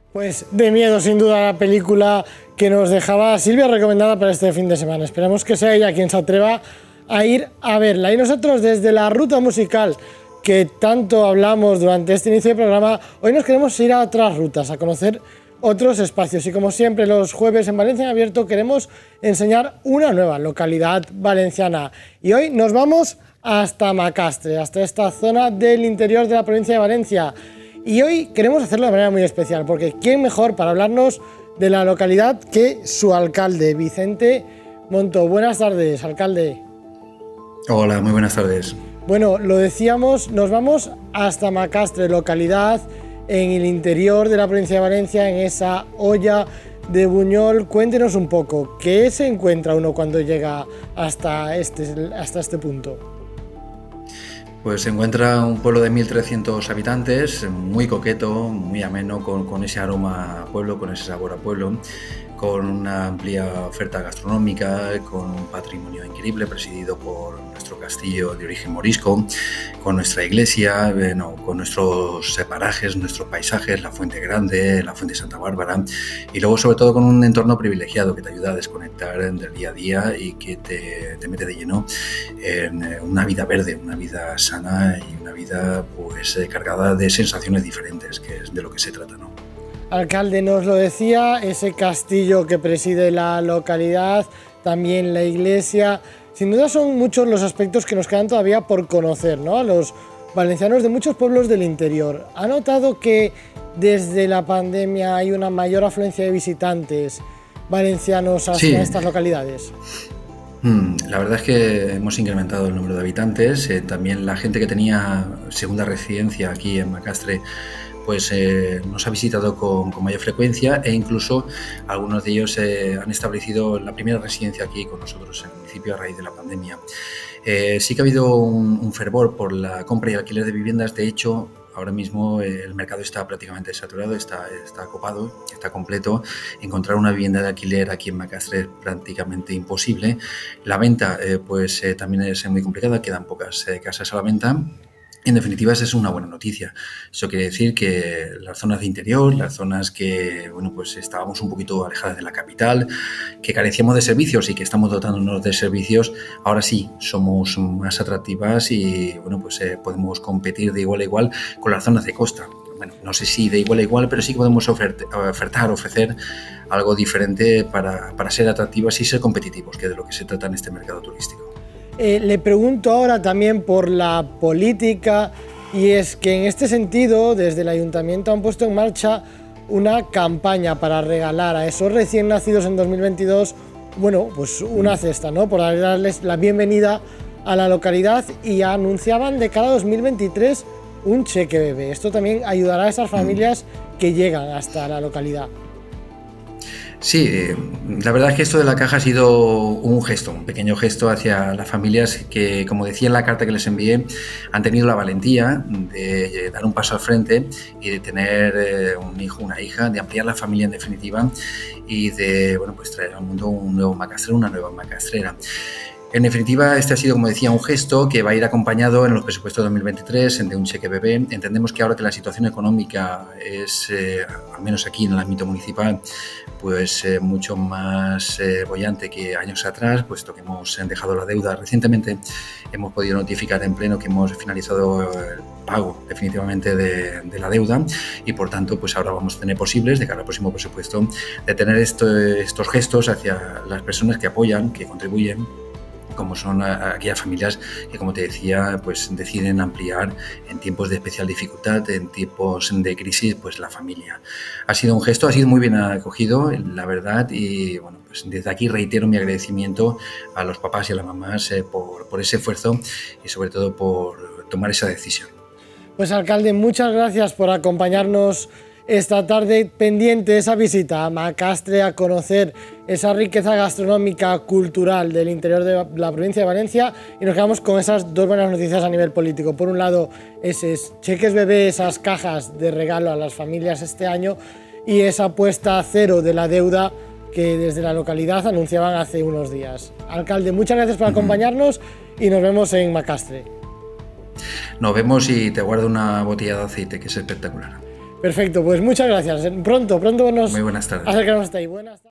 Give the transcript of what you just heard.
Pues de miedo, sin duda, la película que nos dejaba Silvia recomendada para este fin de semana. Esperamos que sea ella quien se atreva a ir a verla. Y nosotros, desde la ruta musical que tanto hablamos durante este inicio de programa, hoy nos queremos ir a otras rutas, a conocer otros espacios. Y como siempre, los jueves en Valencia en Abierto queremos enseñar una nueva localidad valenciana. Y hoy nos vamos hasta Macastre, hasta esta zona del interior de la provincia de Valencia. Y hoy queremos hacerlo de manera muy especial, porque ¿quién mejor para hablarnos de la localidad que su alcalde, Vicente Monto? Buenas tardes, alcalde. Hola, muy buenas tardes. Bueno, lo decíamos, nos vamos hasta Macastre, localidad en el interior de la provincia de Valencia, en esa olla de Buñol. Cuéntenos un poco, ¿qué se encuentra uno cuando llega hasta este punto? Pues se encuentra un pueblo de 1.300 habitantes, muy coqueto, muy ameno, con ese aroma a pueblo, con ese sabor a pueblo, con una amplia oferta gastronómica, con un patrimonio increíble presidido por nuestro castillo de origen morisco, con nuestra iglesia, con nuestros parajes, nuestros paisajes, la Fuente Grande, la Fuente Santa Bárbara, y luego sobre todo con un entorno privilegiado que te ayuda a desconectar del día a día y que te mete de lleno en una vida verde, una vida sana y una vida pues cargada de sensaciones diferentes, que es de lo que se trata, ¿no? Alcalde, nos lo decía, ese castillo que preside la localidad, también la iglesia. Sin duda son muchos los aspectos que nos quedan todavía por conocer, ¿no? A los valencianos de muchos pueblos del interior. ¿Ha notado que desde la pandemia hay una mayor afluencia de visitantes valencianos hacia estas localidades? La verdad es que hemos incrementado el número de habitantes. También la gente que tenía segunda residencia aquí en Macastre pues nos ha visitado con mayor frecuencia, e incluso algunos de ellos han establecido la primera residencia aquí con nosotros en el municipio a raíz de la pandemia. Sí que ha habido un fervor por la compra y alquiler de viviendas. De hecho, ahora mismo el mercado está prácticamente saturado, está copado, está completo. Encontrar una vivienda de alquiler aquí en Macastre es prácticamente imposible. La venta también es muy complicada, quedan pocas casas a la venta. En definitiva, esa es una buena noticia. Eso quiere decir que las zonas de interior, las zonas que pues estábamos un poquito alejadas de la capital, que carecíamos de servicios y que estamos dotándonos de servicios, ahora sí somos más atractivas y podemos competir de igual a igual con las zonas de costa. Bueno, no sé si de igual a igual, pero sí que podemos ofrecer algo diferente para ser atractivas y ser competitivos, que es de lo que se trata en este mercado turístico. Le pregunto ahora también por la política, y es que en este sentido desde el Ayuntamiento han puesto en marcha una campaña para regalar a esos recién nacidos en 2022, pues una cesta, ¿no? Por darles la bienvenida a la localidad, y anunciaban de cara a 2023 un cheque bebé. Esto también ayudará a esas familias que llegan hasta la localidad. Sí, la verdad es que esto de la caja ha sido un pequeño gesto hacia las familias que, como decía en la carta que les envié, han tenido la valentía de dar un paso al frente y de tener un hijo, una hija, de ampliar la familia en definitiva y de traer al mundo un nuevo macastrero, una nueva macastrera. En definitiva, este ha sido, como decía, un gesto que va a ir acompañado en los presupuestos de 2023 de un cheque bebé. Entendemos que ahora que la situación económica es, al menos aquí en el ámbito municipal, mucho más boyante que años atrás, puesto que hemos dejado la deuda. Recientemente hemos podido notificar en pleno que hemos finalizado el pago definitivamente de la deuda, y por tanto ahora vamos a tener posibles, de cara al próximo presupuesto, de tener estos gestos hacia las personas que apoyan, que contribuyen, como son aquellas familias que, como te decía, deciden ampliar en tiempos de especial dificultad, en tiempos de crisis, la familia. Ha sido un gesto, ha sido muy bien acogido, la verdad, y desde aquí reitero mi agradecimiento a los papás y a las mamás por ese esfuerzo y sobre todo por tomar esa decisión. Pues alcalde, muchas gracias por acompañarnos esta tarde, pendiente esa visita a Macastre, a conocer esa riqueza gastronómica, cultural del interior de la provincia de Valencia, y nos quedamos con esas dos buenas noticias a nivel político. Por un lado, esos cheques bebé, esas cajas de regalo a las familias este año, y esa apuesta a cero de la deuda que desde la localidad anunciaban hace unos días. Alcalde, muchas gracias por acompañarnos y nos vemos en Macastre. Nos vemos y te guardo una botella de aceite que es espectacular. Perfecto, pues muchas gracias. Pronto nos Muy buenas tardes. acercaremos hasta ahí. Buenas tardes.